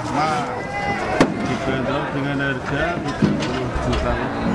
Brahma dibanderol dengan harga 30 juta lebih.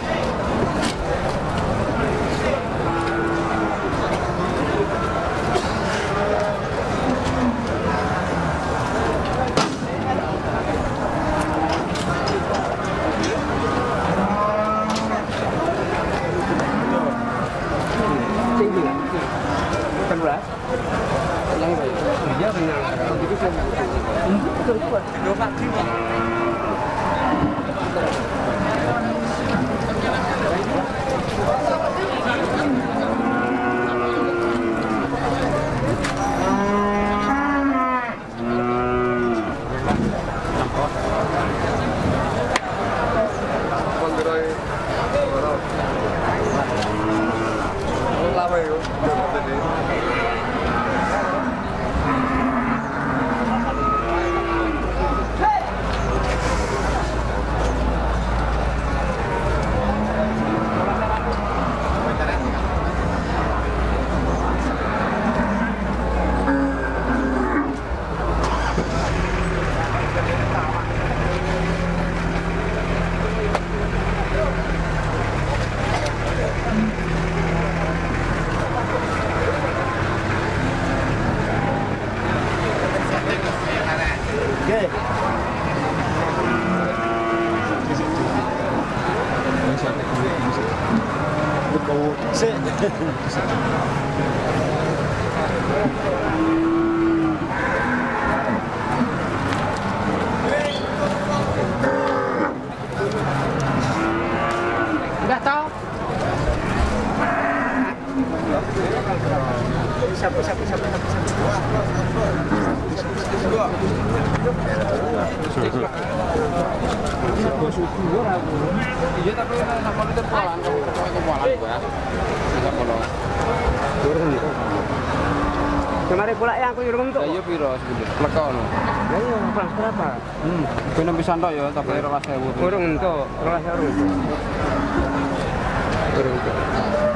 Udah tahu? Sapu. Iya tapi sama itu pulang, kamu pulang gua. Enggak pulang. Kemarin pula yang aku nyuruh untuk. Iya piro sebenarnya. Lekon. Ya iya, berapa? Kena bisa ndak ya, tapi 12.000. Urung entuk, 12.000. Urung entuk.